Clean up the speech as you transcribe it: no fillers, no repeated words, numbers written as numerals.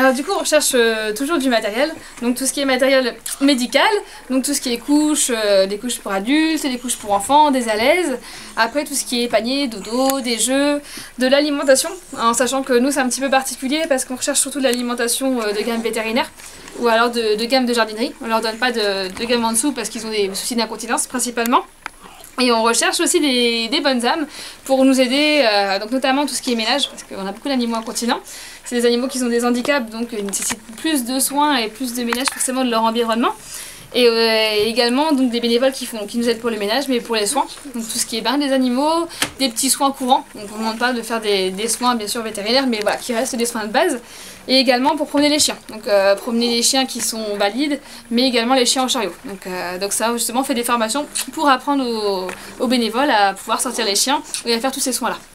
Alors du coup on recherche toujours du matériel, donc tout ce qui est matériel médical, donc tout ce qui est couches, des couches pour adultes, des couches pour enfants, des alaises, après tout ce qui est panier, dodo, des jeux, de l'alimentation, en sachant que nous c'est un petit peu particulier parce qu'on recherche surtout de l'alimentation de gamme vétérinaire ou alors de gamme de jardinerie, on leur donne pas de gamme en dessous parce qu'ils ont des soucis d'incontinence principalement. Et on recherche aussi des bonnes âmes pour nous aider, donc notamment tout ce qui est ménage, parce qu'on a beaucoup d'animaux incontinents. C'est des animaux qui ont des handicaps, donc ils nécessitent plus de soins et plus de ménage forcément de leur environnement. Et également donc des bénévoles qui nous aident pour le ménage, mais pour les soins. Donc tout ce qui est bain des animaux, des petits soins courants. Donc on ne demande pas de faire des soins bien sûr vétérinaires, mais voilà, qui restent des soins de base. Et également pour promener les chiens. Donc promener les chiens qui sont valides, mais également les chiens en chariot. Donc ça justement on fait des formations pour apprendre aux bénévoles à pouvoir sortir les chiens et à faire tous ces soins là.